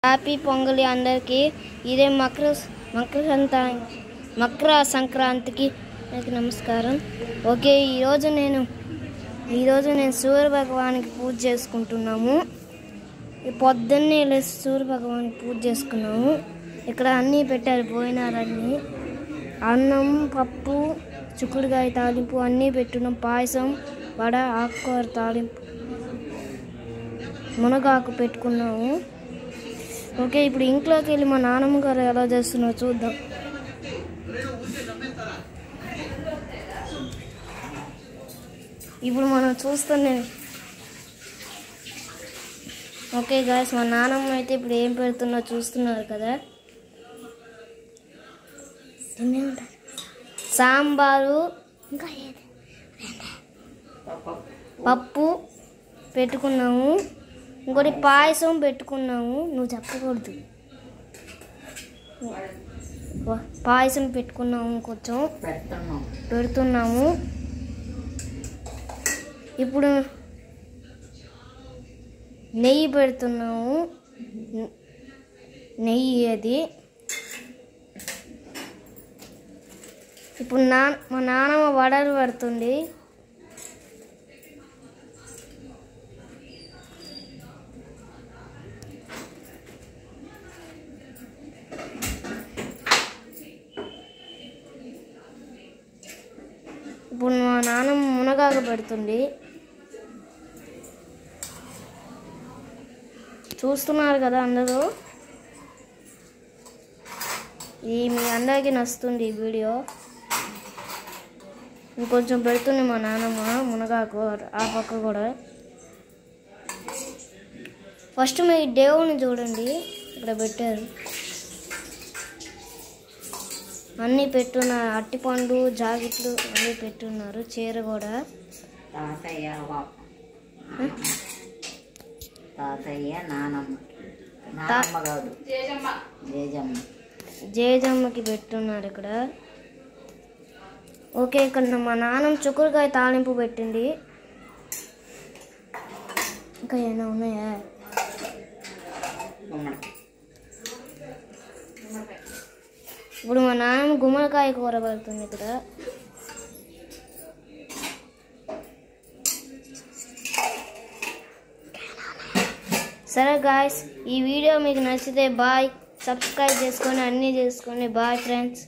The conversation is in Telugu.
హ్యాపీ పొంగలి అందరికీ. ఇదే మకర సంక్రాంతికి నమస్కారం. ఓకే, ఈరోజు నేను సూర్య భగవానికి పూజ చేసుకుంటున్నాము. పొద్దున్నే లేచి సూర్య భగవానికి పూజ చేసుకున్నాము. ఇక్కడ అన్నీ పెట్టారు, భోజనాలన్నీ, అన్నం, పప్పు, చిక్కుడుకాయ తాలింపు అన్నీ పెట్టున్నాం. పాయసం, వడ, ఆకుకూర తాలింపు, మునగాకు పెట్టుకున్నాము. ఓకే, ఇప్పుడు ఇంట్లోకి వెళ్ళి మా నాన్నమ్మ గారు ఎలా చేస్తున్నారో చూద్దాం. ఇప్పుడు మనం చూస్తున్నాం. ఓకే గాయ్స్, మా నాన్నమ్మ అయితే ఇప్పుడు ఏం పెడుతున్నా చూస్తున్నారు కదా. సాంబారు, ఇంకా పప్పు పెట్టుకున్నాము. ఇంకోటి పాయసం పెట్టుకున్నాము. నువ్వు చెప్పకూడదు. పాయసం పెట్టుకున్నాము, కొంచెం పెడుతున్నాము. ఇప్పుడు నెయ్యి పెడుతున్నాము. నెయ్యి అది. ఇప్పుడు మా నాన్నమ్మ వడలు పెడుతుంది. ఇప్పుడు మా నాన్నమ్మ మునగాకు పెడుతుంది. చూస్తున్నారు కదా అందరూ. మీ అందరికీ నచ్చుతుంది ఈ వీడియో. ఇంకొంచెం పెడుతుంది మా నాన్నమ్మ మునగాకు ఆ పక్క కూడా. ఫస్ట్ మీ దేవుని చూడండి, ఇక్కడ పెట్టారు అన్నీ పెట్టున్నారు. అట్టిపండు, జాకెట్లు అన్నీ పెట్టున్నారు. చీర కూడా. జేజమ్మకి పెట్టున్నారు ఇక్కడ. ఓకే, ఇక్కడ మా నాన్నమ్మ చిక్కుడుకాయ తాలింపు పెట్టింది. ఇంకా ఏమైనా ఉన్నాయా? ఇప్పుడు మా నాన్నమ్మ గుమ్మడికాయ కూర పెడుతుంది ఇక్కడ. సరే గాయ్స్, ఈ వీడియో మీకు నచ్చితే బాయ్, సబ్స్క్రైబ్ చేసుకొని అన్నీ చేసుకోండి. Bye friends.